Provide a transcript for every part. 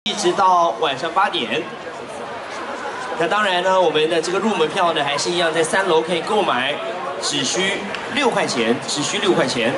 一直到晚上8点。那当然呢，我们的这个入门票呢，还是一样在3楼可以购买，只需6块钱，只需6块钱。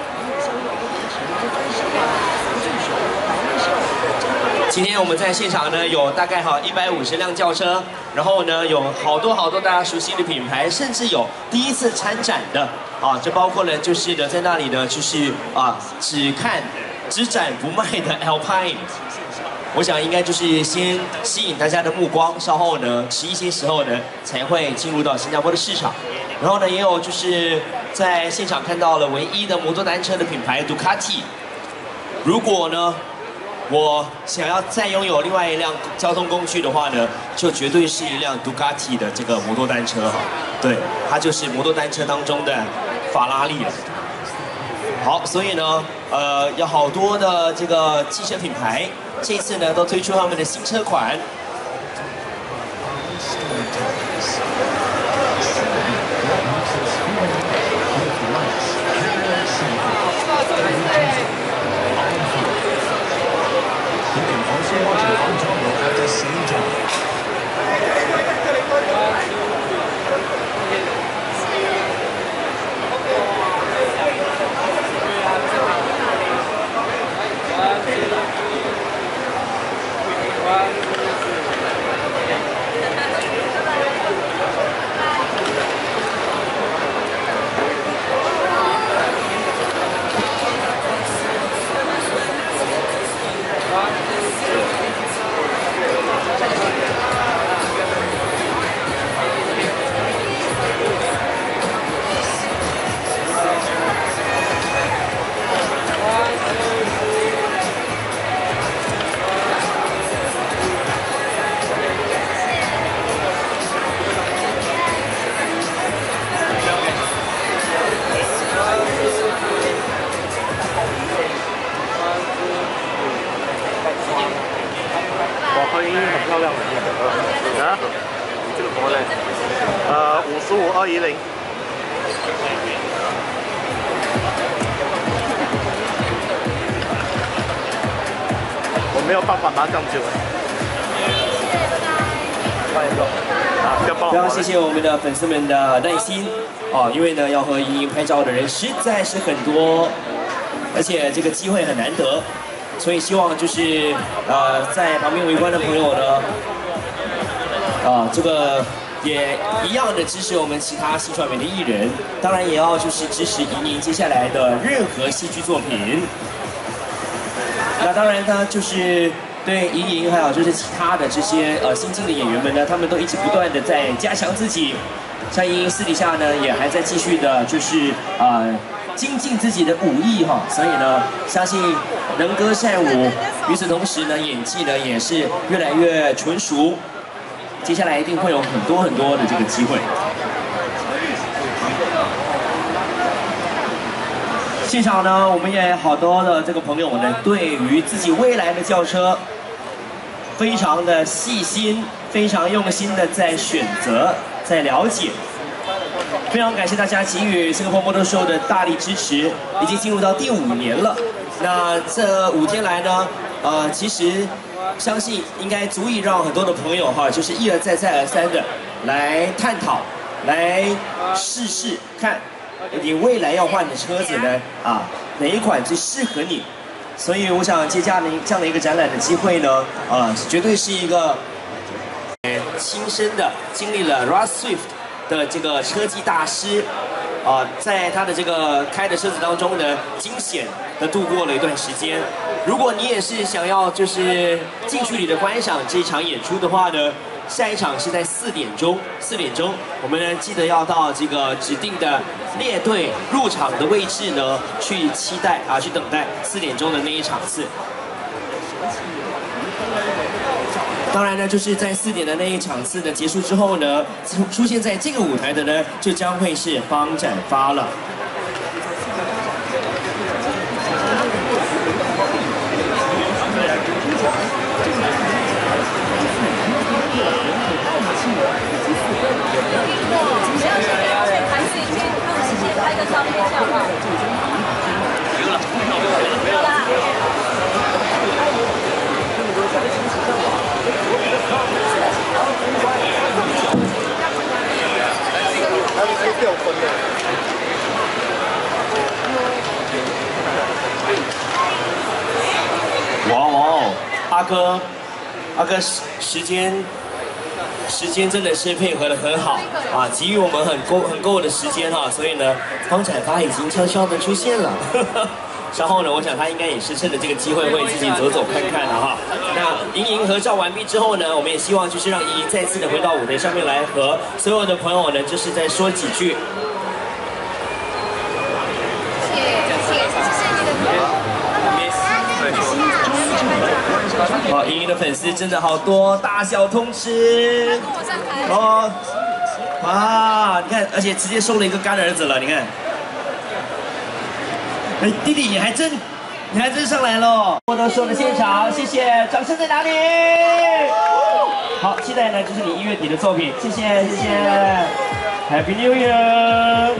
今天我们在现场呢，有大概150辆轿车，然后呢有好多大家熟悉的品牌，甚至有第一次参展的啊，这包括了就是呢在那里呢就是只展不卖的 Alpine。 我想应该就是先吸引大家的目光，稍后呢迟一些时候呢才会进入到新加坡的市场。然后呢也有就是在现场看到了唯一的摩托单车的品牌杜卡迪。如果呢我想要再拥有另外一辆交通工具的话呢，就绝对是一辆杜卡迪的这个摩托单车哈。对，它就是摩托单车当中的法拉利了。好，所以呢有好多的这个汽车品牌。 这次呢，都推出他们的新车款。 很漂亮的啊，这个什么嘞？55210。我没有办法拿这样久。换一个啊，非常谢谢我们的粉丝们的耐心哦，因为呢要和莹莹拍照的人实在是很多，而且这个机会很难得。 所以希望就是在旁边围观的朋友呢，这个也一样的支持我们其他新传媒的艺人，当然也要就是支持莹莹接下来的任何戏剧作品。那当然呢，就是对莹莹还有就是其他的这些新进的演员们呢，他们都一直不断的在加强自己。像莹莹私底下呢，也还在继续的就是精进自己的武艺哈，所以呢，相信能歌善舞，与此同时呢，演技呢也是越来越纯熟，接下来一定会有很多的这个机会。现场呢，我们也有好多的这个朋友呢，对于自己未来的轿车，非常的细心，非常用心的在选择，在了解。 非常感谢大家给予新加坡摩托秀的大力支持，已经进入到第5年了。那这5天来呢，其实相信应该足以让很多的朋友哈，就是一而再再而三的来探讨，来试看你未来要换的车子呢哪一款最适合你。所以我想借这样的一个展览的机会呢，绝对是一个亲身的经历了 Russ Swift 的这个车技大师，在他的这个开的车子当中呢，惊险的度过了一段时间。如果你也是想要就是近距离的观赏这一场演出的话呢，下一场是在4点钟，我们呢记得要到这个指定的列队入场的位置呢去期待去等待4点钟的那一场次。 当然呢，就是在4点的那一场次的结束之后呢，出现在这个舞台的呢，就将会是方展发了。 没有了。 哥时间真的是配合的很好啊，给予我们很够的时间哈，所以呢，方展发已经悄悄的出现了。稍后呢，我想他应该也是趁着这个机会会自己走走看看了哈。那莹莹合照完毕之后呢，我们也希望就是让莹莹再次的回到舞台上面来，和所有的朋友呢，就是再说几句。好，莹莹的粉丝真的好多，大小通吃。哦，哇，你看，而且直接收了一个干儿子了，你看。哎，弟弟，你还真上来了！摸到秀的现场，谢谢，掌声在哪里？好，期待呢，就是你1月底的作品，谢谢，Happy New Year！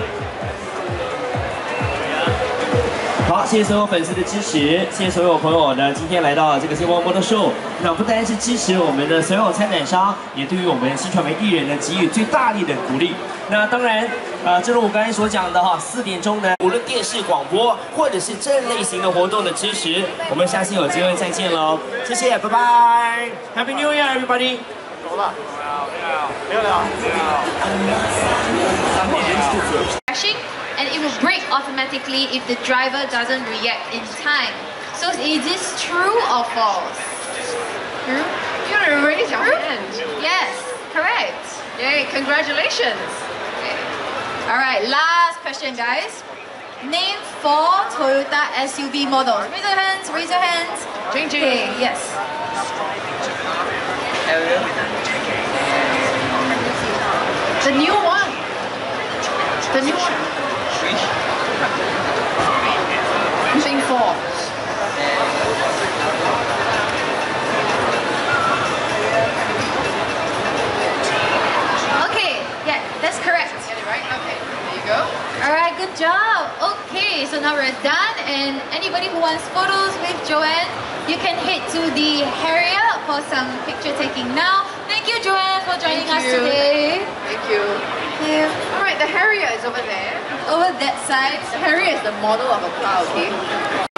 好，谢谢所有粉丝的支持，谢谢所有朋友呢，今天来到这个星光摸头秀。那不单是支持我们的所有参展商，也对于我们新传媒艺人呢给予最大力的鼓励。那当然，正如我刚才所讲的哈，4点钟呢，无论电视广播或者是这类型的活动的支持，我们下次有机会再见喽，谢谢，拜拜 ，Happy New Year everybody！ 走了，漂亮。 And it will break automatically if the driver doesn't react in time. So is this true or false? True? You gotta raise your hand. Yes, correct. Yay, congratulations. Okay. Alright, last question guys. Name 4 Toyota SUV models. Raise your hands, raise your hands. Jing Jing. Okay, yes. The new one. The new one. Jing 4. Okay, yeah, that's correct. Get it right? Okay, there you go. Alright, good job. Okay, so now we're done. And anybody who wants photos with Joanne, you can head to the Harrier for some picture taking now. Thank you, Joanne, for joining us today. Thank you. Thank you. Alright, the Harrier is over there. Over that side. The Harrier is the model of a car, okay?